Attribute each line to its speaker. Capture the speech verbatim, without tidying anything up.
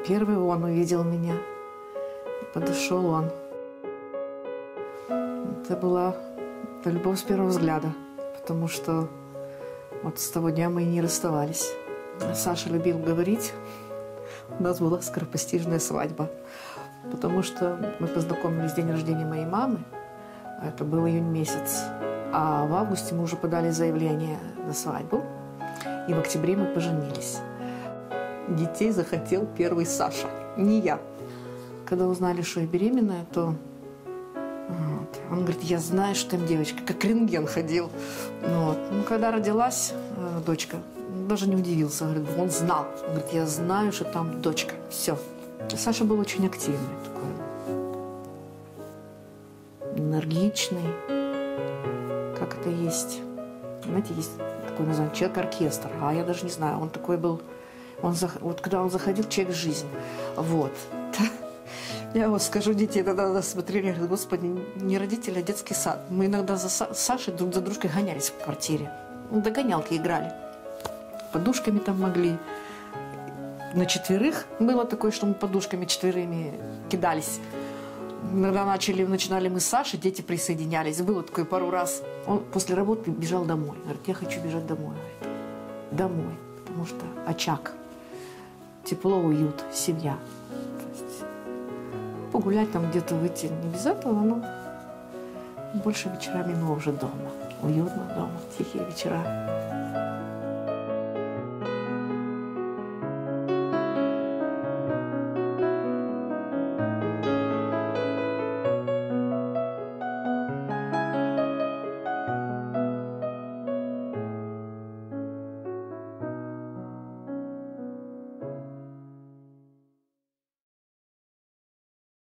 Speaker 1: Первый он увидел меня. И подошел он. Это была это любовь с первого взгляда. Потому что вот с того дня мы и не расставались. Саша любил говорить. У нас была скоропостижная свадьба. Потому что мы познакомились в день рождения моей мамы. Это был июнь месяц. А в августе мы уже подали заявление на свадьбу. И в октябре мы поженились. Детей захотел первый Саша, не я. Когда узнали, что я беременная, то вот, он говорит, я знаю, что там девочка, как рентген ходил. Вот. Ну, когда родилась э, дочка, даже не удивился. Говорит, он знал. Он говорит, я знаю, что там дочка. Все. Саша был очень активный, такой, энергичный. Как это есть? Знаете, есть такой название человек-оркестр. А я даже не знаю, он такой был. Он, вот когда он заходил, человек жизнь. Вот. Я вот скажу, дети тогда смотрели, говорят, господи, не родители, а детский сад. Мы иногда за Сашей друг за дружкой гонялись в квартире. Ну, догонялки играли. Подушками там могли. На четверых было такое, что мы подушками четверыми кидались. Иногда начали, начинали мы с Сашей, дети присоединялись. Было такое пару раз. Он после работы бежал домой. Говорит, я хочу бежать домой. Говорит, домой. Потому что очаг. Тепло, уют, семья. То есть погулять там где-то выйти не без этого, но больше вечерами мы уже дома. Уютно дома, тихие вечера.